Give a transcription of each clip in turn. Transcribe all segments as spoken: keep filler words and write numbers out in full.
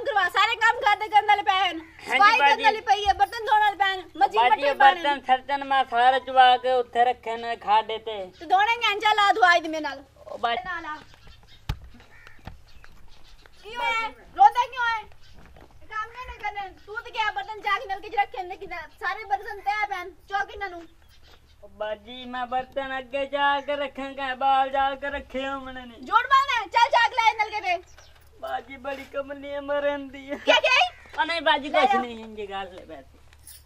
करवा सारे काम खाते करने वाले पैन सफाई करने वाली पई है बर्तन धोने वाले पैन मच्छी मट्टी बर्तन सर्तन में सारे चुबा के उत्थे रखे ने खा देते तो धोने के अंचा ला धुआई दे मेरे नाल ओ बात नाला क्यों है रोता क्यों है काम नहीं करने तू तो क्या बर्तन जाके नल के रखे ने कि सारे बर्तन तय पैन चौकी ननु बाजी मैं बर्तन आगे जाकर रखेंगे बाल जाकर रखे हमने ने जोड़ बांधे चल जाग ले नल के पे बाजी बड़ी कमली है मरंदी है क्या क्या ओ नहीं बाजी कुछ नहीं है ये गाल ले बैठ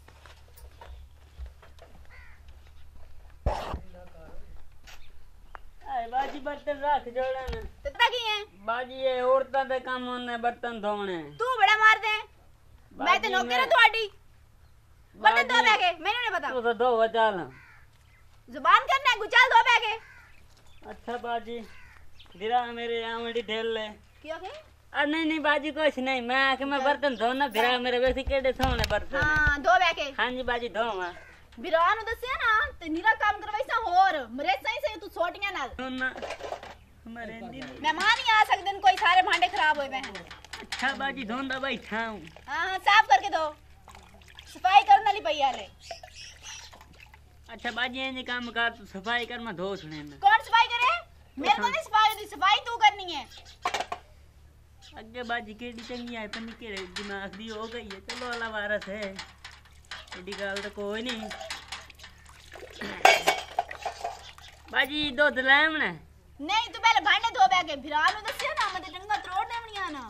आए बाजी बर्तन रख जोड़ा ना तो की है बाजी ये औरतां दे काम होने बर्तन धोने तू बड़ा मार दे मैं तो नौकर हूं तुम्हारी बर्तन धो बैगे मैंने नहीं पता तू तो धो चल जुबान करना है गुचाल दो बैगे अच्छा बाजी गिरा मेरे आमड़ी ढेल ले क्यों है अरे नहीं नहीं बाजी कुछ नहीं मैं आके मैं बर्तन धोना फिर मेरे वैसे केड़े सोने बर्तन हां दो बैगे हां जी बाजी धोवा बिरान दसिया ना ते नीरा काम करवाई सा होर मरे सही से तू छोटियां नाल ना हमारे दी मेहमान ही आ सकदे कोई सारे भांडे खराब होए बहन अच्छा बाजी धोंदा भाई थाऊ हां साफ करके दो सफाई करने वाली पई आले अच्छा बाजी ये काम कर तू सफाई कर मैं धो सुने में कौन सफाई करे मेरे को नहीं सफाई दी सफाई तू करनी है अगे बाजी केडी चंगी है पन्नी के दिमाग दी हो गई है चलो अल्लाह वारस है एडी गाल तो कोई नहीं बाजी दूध लाम ना नहीं तू पहले भांडे धो बैगे भिरान दसिया ना मते डंगा तोड़ देवनी आना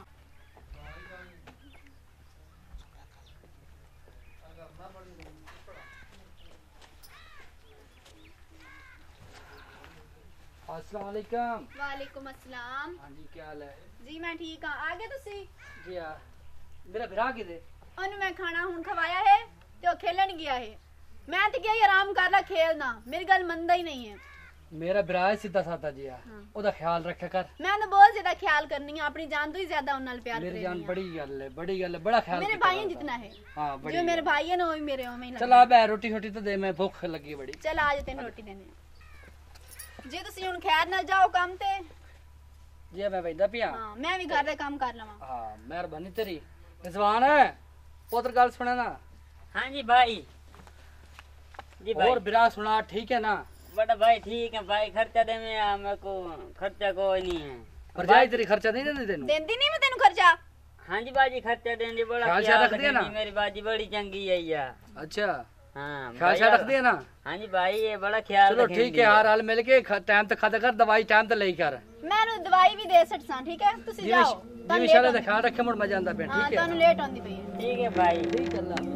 अस्सलाम वालेकुम वालेकुम अस्सलाम हां जी क्या हाल है जी मैं ठीक हां आ गए तुसी जी हां मेरा भरा किदे ओनु मैं खाना हुन खवाया है ते ओ खेलन गया है मैं तो गया आराम कर ला खेलना मेरी गल मंदा ही नहीं है मेरा भरा है सीधा साधा जी हां ओदा ख्याल रखा कर मैं तो बहुत ज्यादा ख्याल करनी है अपनी जान तो ही ज्यादा उन नाल प्यार करनी है मेरी जान बड़ी गल है बड़ी गल है बड़ा ख्याल मेरे भाई जितना है हां बड़ी जो मेरे भाई है ना वो मेरे ओमे ही चल आ बे रोटी छोटी तो दे मैं भूख लगी बड़ी चल आ जा तेन रोटी देने जे तुसी हुन खैर ना जाओ काम ते जी मैं बैठा पिया हां मैं भी घर दे काम कर लवा हां मेहरबानी तेरी रिजवान है पुत्र गल सुने ना हां जी भाई जी भाई और बिरा सुना ठीक है ना बड़ा भाई ठीक है भाई खर्चा दे में आ मेरे को खर्चा कोई नहीं है पर जाई तेरी खर्चा नहीं देने तेनु देंदी नहीं मैं तेनु खर्चा हां जी बाजी खर्चा देने बड़ा ख्याल रख दिया ना मेरी बाजी बड़ी चंगी है या अच्छा हाँ ख्याल रख दिया ना हाँ जी भाई ये बड़ा ख्याल चलो ठीक है हर हाल मिल के टाइम तक खाता कर दवाई टाइम तक ले कर मैं दवाई भी दे सकता ठीक है तुसी जाओ जी इंशाल्लाह दा ख्याल रखे मुड़ मजा आंदा पे ठीक है हां तनु लेट होंदी पई है ठीक है भाई ठीक है अल्लाह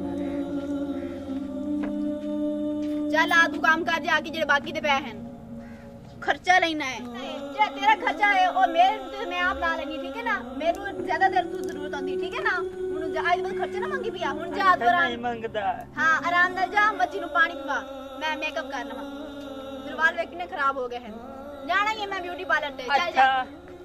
चल आ तू काम कर जा के जेड़े बाकी दे पै हैं खर्चा लेना है जे तेरा खर्चा है और मेरे तो मैं आप ला लेनी ठीक है ना मेरे ज्यादा देर तू जरूरत होंदी ठीक है ना हुन आज बस खर्चा ना मांगी पिया हुन जा तू नहीं मांगदा हां आराम नाल जा बच्ची नु पानी पिवा मैं मेकअप कर लवा फिर वाल वे कितने खराब हो गए हैं जाना ही है मैं ब्यूटी पार्लर ते चल जा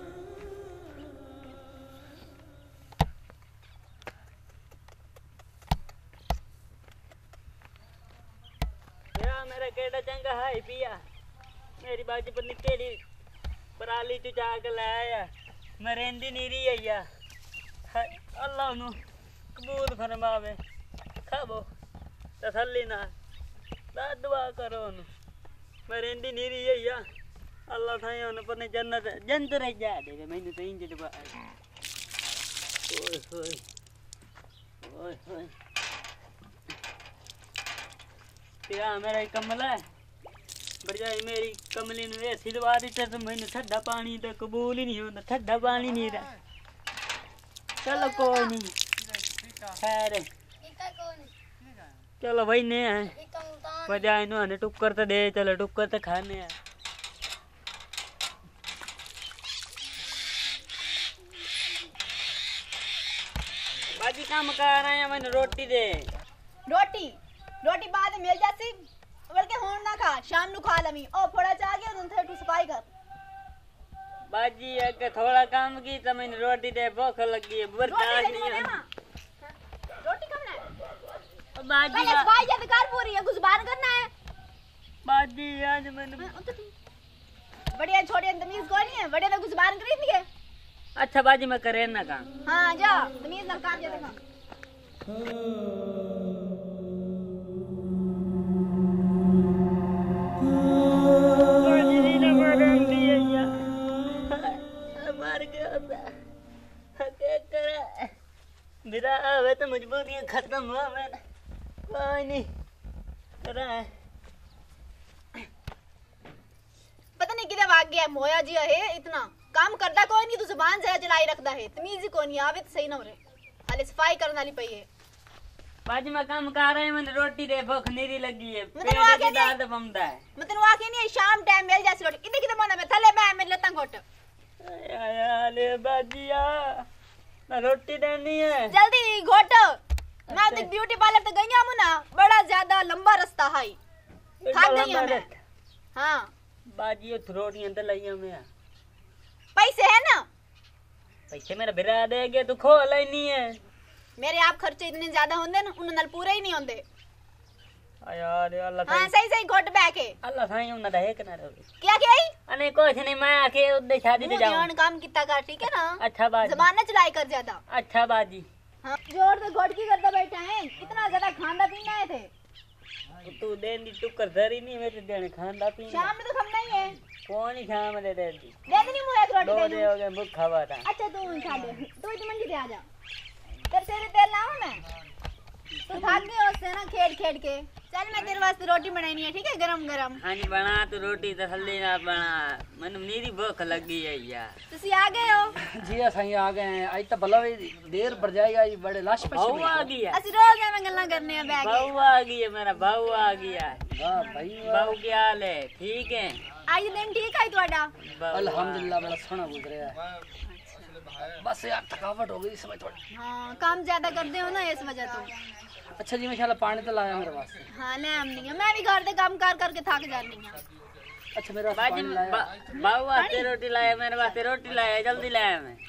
या मेरा केड़ा चंगा है पिया मेरी बाजी पर निकेली पराली तू जाग लाया मरेंदी नीरी आया अल्लाह नु कबूल फरमावे खाबो तसल्ली ना दुआ करो नु मरेंदी नीरी आया अल्लाह थाई उन पर जन्नत जन्नत रह जा दे मैंने तो इंज दबा ओए होए ओए होए पिया मेरा कमला है बजाय मेरी कमली ने ऐसी दवा दी तो मैंने ठंडा पानी तो कबूल ही नहीं होता ठंडा पानी नहीं रहा चलो कोई नहीं खैर चलो भाई ने है बजाय नो हने टुक्कर तो दे चलो टुक्कर तो खाने हैं बाजी काम कर रहे हैं मैंने रोटी दे रोटी रोटी बाद में मिल जाती बल्कि होन ना खा शाम नु खा लवी ओ थोड़ा चा गया तुम थे तू सफाई कर बाजी अगर थोड़ा काम की तो मैंने रोटी दे भूख लगी है बर्दाश्त नहीं है रोटी खाना है बाजी पहले सफाई जब कर पूरी है गुजबान करना है बाजी आज मैंने बढ़िया छोटे तमीज कोई नहीं है बड़े ने गुजबान करी नहीं है अच्छा बाजी मैं करे ना काम। हाँ जा तमीज ना काम जा देखा। मार गया क्या करे मेरा आवे तो मजबूरियां खत्म हुआ मेरा कोई नहीं करा है। पता नहीं किधर भाग गया मोया जी है इतना काम करता कोई नहीं, तू जुबान जरा चलाई रखता है, तमीज ही कोई नहीं आवे तो सही ना हो रहे, हाले सफाई करने वाली पई है। बाजी मैं काम कर रहा है, मैंने रोटी दे भूख नीरी लगी है, मतलब वो आके नहीं दर्द बमदा है, मतलब वो आके नहीं शाम टाइम मिल जासी रोटी इधर किधर मना में थले मैं मेरे लता घोट ले बाजिया मैं रोटी देनी है जल्दी घोट। मैं तो ब्यूटी पार्लर तो गई हूं ना, बड़ा ज्यादा लंबा रास्ता है, थक गई हूं मैं। हां बाजी रोटी अंदर लाई मैं पैसे है ना, पैसे मेरा बिरा देगे तो खो लेनी है। मेरे आप खर्चे इतने ज्यादा होंगे ना उन नाल पूरे ही नहीं होंगे। यार अल्लाह हां सही सही घोट बैके अल्लाह साईं उन दे के ना रहे क्या क्या ही अने कुछ नहीं मैं आके उधर शादी पे जाऊं ध्यान काम कितना कर ठीक है ना। अच्छा बाजी जबान ना चलाई कर ज्यादा। अच्छा बाजी हां जोर से घोट की करता बैठा है, इतना ज्यादा खांदा पीना है थे तू देन दी टुकर धरी नहीं मेरे देने खांदा पीना शाम में तो खाना ही है कौन ही शाम दे दे दी दे नहीं मुझे एक रोटी दो दे दे हो गए भूखा हुआ था। अच्छा तू खा दे, तू इतनी मंडी पे आ जा, तेरे तेरे तेल लाऊं मैं, तू थक गई उससे ना खेड खेड के। चल मैं तेरे वास्ते रोटी बनानी है ठीक है गरम गरम। हाँ जी बना तो रोटी तो थल्ले ना बना मैंने मेरी भूख लगी है यार। तुसी आ गए हो? जी असाई आ गए हैं, आज तो भला भी देर बढ़ जाएगा, ये बड़े लाश पे बहू आ गया असि रोज एवें गल्लां करने आ बैठ बहू आ गई है मेरा बहू आ गया। वाह भाई बहू क्या हाल है ठीक है? आज दिन ठीक है ਤੁਹਾਡਾ? अल्हम्दुलिल्लाह बड़ा सोना गुजरा है, बस यार थकावट हो गई समय थोड़ी। हाँ काम ज्यादा करते हो ना इस वजह तो। अच्छा जी माशाल्लाह पानी तो लाया मेरे वास्ते। हाँ ले आमनी है, मैं भी घर दे काम कर करके थक जानी हूं। अच्छा मेरा बाजी पानी लाया बहू वास्ते रोटी लाया मेरे वास्ते रोटी लाया जल्दी लाया मैं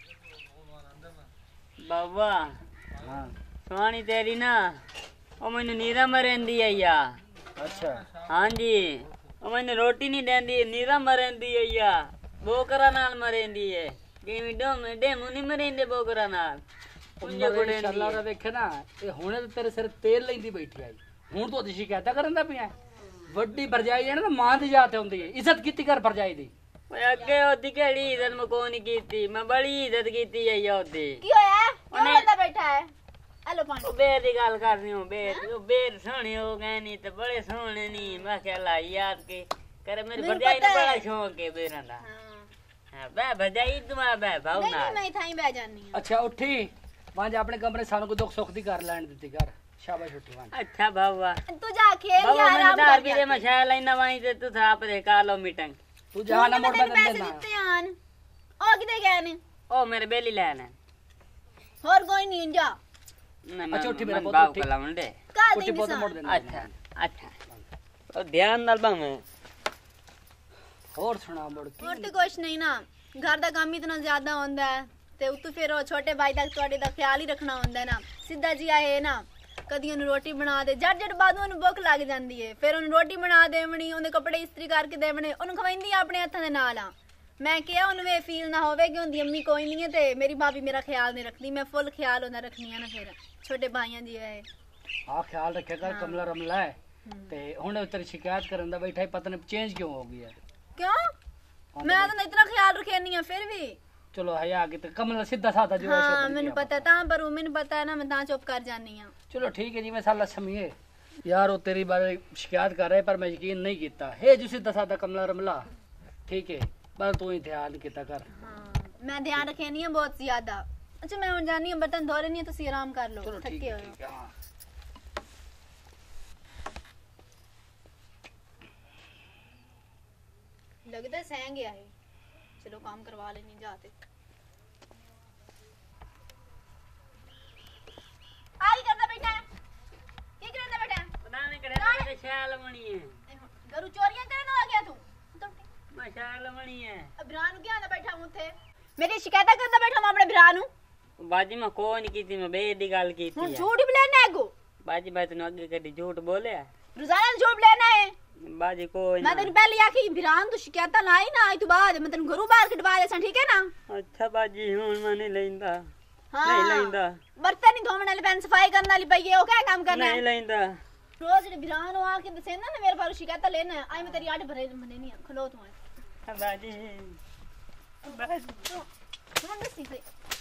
बाबा। हाँ सोनी तेरी ना ओ मैंने नीरा मरेंदी है यार। अच्छा हाँ जी ओ मैंने रोटी नहीं देंदी नीरा मरेंदी है यार, बोकरा नाल मरेंदी है गेमी डोम डेमू नहीं मरेंदे बोकरा नाल पुंजे कोड़े इंशाल्लाह रा देखे ना ये हुणे तो तेरे सिर तेल लेंदी बैठी आई हुण तो शिकायत करंदा पिया वड्डी भरजाई है ना मां दी जात होंदी है, इज्जत कीती कर भरजाई दी। ओए अगे ओदी केड़ी इज्जत मैं कोनी कीती, मैं बड़ी इज्जत कीती है या ओदी। की होया क्यों बंदा बैठा है? हेलो पानी ओ बेर दी गल कर रही हूं बेर ओ बेर सोहनी हो गए नहीं ते बड़े सोहने नहीं मैं क्या ला याद के करे मेरी भरजाई ने बड़ा शौक है बेरां दा। हां बे भरजाई तुम बे भाऊ नहीं ना नहीं मैं थाई बैठ जानी हूं। अच्छा उठी वहां जा अपने कमरे सानू को दुख सुख दी कर लैन दी कर शाबाश उठी वहां। अच्छा भाऊआ तू जा खेल बाबा यार मैंने आराम दार कर भी दे मशा लाइना वहीं से तू था पे कालो मीटिंग तू जहां ना मोड़ मैं बदल पैसे देना। दिते आन ओ किते गए ने? ओ मेरे बेली लेना और कोई नहीं जा। नहीं अच्छा, उठी मेरा मैं पुत, बाऊ उठी। कला मुंडे का उठी दिन बहुत मोड़ सा देना। अच्छा अच्छा ओ ध्यान नाल बा मैं और सुना मोड़ की और तो कुछ नहीं ना, घर दा काम इतना ज्यादा होंदा है ते उतों फिर ओ छोटे भाई तक ਤੁਹਾਡੇ ਦਾ ख्याल ही रखना होंदा है ना। सिद्धा जी आए ना कदी ਉਹਨੂੰ ਰੋਟੀ ਬਣਾ ਦੇ ਜੱਟ ਜੱਟ ਬਾਅਦ ਉਹਨੂੰ ਭੁੱਖ ਲੱਗ ਜਾਂਦੀ ਏ, ਫਿਰ ਉਹਨੂੰ ਰੋਟੀ ਬਣਾ ਦੇਵਣੀ, ਉਹਦੇ ਕੱਪੜੇ ਇਸਤਰੀ ਕਰਕੇ ਦੇਵਣੇ, ਉਹਨੂੰ ਖਵਾਈਂਦੀ ਆਪਣੇ ਹੱਥਾਂ ਦੇ ਨਾਲ ਆ। ਮੈਂ ਕਿਹਾ ਉਹਨੂੰ ਇਹ ਫੀਲ ਨਾ ਹੋਵੇ ਕਿ ਹੁੰਦੀ ਅੰਮੀ ਕੋਈ ਨਹੀਂ ਹੈ ਤੇ ਮੇਰੀ ਭਾਬੀ ਮੇਰਾ ਖਿਆਲ ਨਹੀਂ ਰੱਖਦੀ, ਮੈਂ ਫੁੱਲ ਖਿਆਲ ਉਹਦਾ ਰੱਖਣੀ ਆ ਨਾ ਫਿਰ ਛੋਟੇ ਭਾਈਆਂ ਦੀ ਹੈ। हां ख्याल रखे कर कमला रमला है ते हुणे तेरी शिकायत करन दा बैठा पता नहीं चेंज क्यों हो गई है। क्यों मैं तो इतना ख्याल रखे नहीं है फिर भी चलो हया कि ते कमला सीधा साधा जो है हाँ मैंने पता था पर वो मैंने पता है ना मैं ता चुप कर जानी हूं। चलो ठीक है जी मैं साला समिए यार वो तेरी बारे शिकायत कर रहे पर मैं यकीन नहीं किया है जो सीधा साधा कमला रमला ठीक है बस तू ही ध्यान किता कर। हाँ मैं ध्यान रखे नहीं है बहुत ज्यादा। अच्छा मैं हुन जानी हूं बर्तन धो रही हूं तुसी आराम कर लो चलो ठीक थके है हो। ठीक है हाँ। लगता है सह गया है, चलो काम करवा लेनी जाते। आई करता बैठा है की करता बैठा है? पता नहीं करे मेरे शाल मणी है घरू चोरियां करने आ गया तू तो मैं शाल मणी है अब बिरान क्या आंदा बैठा हूं थे मेरी शिकायत करता बैठा हूं अपने बिरान हूं। बाजी मैं कोई नहीं कीती मैं बे दी गल कीती हुन है झूठ भी लेना है गो बाजी मैं तने आगे कदी झूठ बोले रोजाना झूठ लेना है बाजी को मैं तेन पहले आखी बिरान तू शिकायत लाई ना आई तू बाद मैं तेन घरों बाहर कटवा देसा ठीक है ना। अच्छा बाजी हुन मैं नहीं लेंदा हाँ नहीं लेंदा बर्तन नहीं धोने वाले पैन सफाई करने वाली पई है वो क्या काम करना नहीं है लेंदा रोज जेडे बिरान हो आके दसे ना मेरे पास शिकायत लेना आई मैं तेरी आठ भरे मने नहीं खलो तू बाजी बाजी सुन दसी से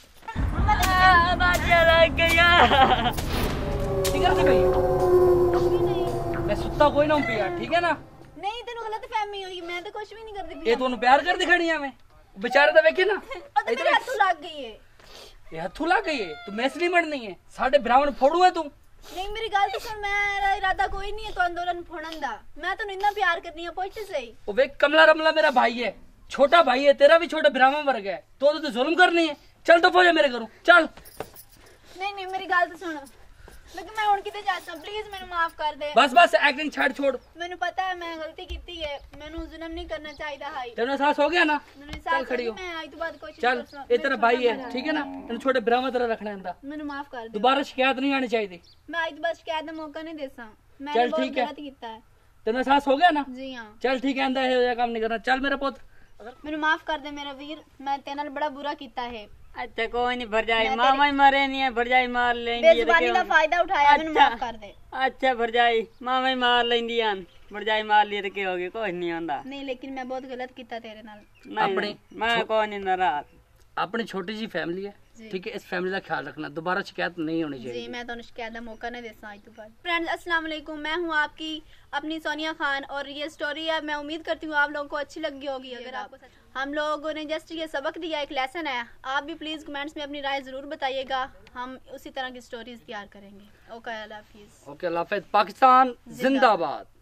बाजी लग गया ठीक है भाई मैं सुता कोई ना हूं पिया ठीक है ना। नहीं तेन गलत फहमी हुई मैं तो कुछ भी नहीं करती ये तू प्यार कर दिखानी है मैं बेचारे तो वेखे ना और तेरे हाथ लग गई है ये हथू लग गई है तू मैसली मरनी है साढ़े ब्राह्मण फोड़ू है तू। नहीं मेरी गल तो सुन मेरा इरादा कोई नहीं है तो आंदोलन फोड़न दा मैं तो इतना प्यार करनी है पहुंच सही वो वे कमला रमला मेरा भाई है छोटा भाई है तेरा भी छोटा ब्राह्मण वर्ग है तो तो जुल्म करनी है चल तो फौजा मेरे घरों चल। नहीं नहीं मेरी गल तो सुन लेकिन मैं हुन किते जाता प्लीज मेनू माफ कर दे बस बस एक्टिंग छाड़ छोड़ मेनू पता है मैं गलती की है मेनू जुल्म नहीं करना चाहिए हाई तेरा एहसास हो गया ना मेनू चल हिसाब खड़ी हो मैं आई तो बाद कोशिश चल ये तेरा भाई है ठीक है ना तेन छोटे ब्राह्मण तरह रखना है मेनू माफ कर दे दोबारा शिकायत नहीं आनी चाहिए मैं आई तो बस शिकायत दा मौका नहीं देसा मैं चल बहुत ठीक है। गलत कीता है तेरा एहसास हो गया ना जी हां चल ठीक है अंदर है काम नहीं करना चल मेरा पुत मेनू माफ कर दे मेरा वीर मैं तेरे नाल बड़ा बुरा कीता है अच्छा कोई नहीं भरजाई मामा ही मरे नहीं है भरजाई मार लेंदी बेजुबानी दा फायदा उठाया मेनू माफ कर दे अच्छा भरजाई मामा ही मार लेंदी आन भरजाई मार लिए तो क्या होगी कुछ नहीं होंदा नहीं लेकिन मैं बहुत गलत कीता तेरे नाल नहीं अपने- मैं कोई नहीं नाराज अपनी छोटी जी फैमिली है ठीक है इस फैमिली का ख्याल रखना दोबारा शिकायत नहीं होनी जी चाहिए। मैं तो शिकायत का मौका नहीं देता आज तो बाद। फ्रेंड्स अस्सलाम वालेकुम मैं हूँ आपकी अपनी सोनिया खान और ये स्टोरी है मैं उम्मीद करती हूँ आप लोगों को अच्छी लगी होगी। अगर आपको हम लोगों ने जस्ट ये सबक दिया एक लेसन है आप भी प्लीज़ कमेंट्स में अपनी राय ज़रूर बताइएगा हम उसी तरह की स्टोरीज तैयार करेंगे। ओके अल्लाह हाफिज़। ओके अल्लाह हाफिज़। पाकिस्तान जिंदाबाद।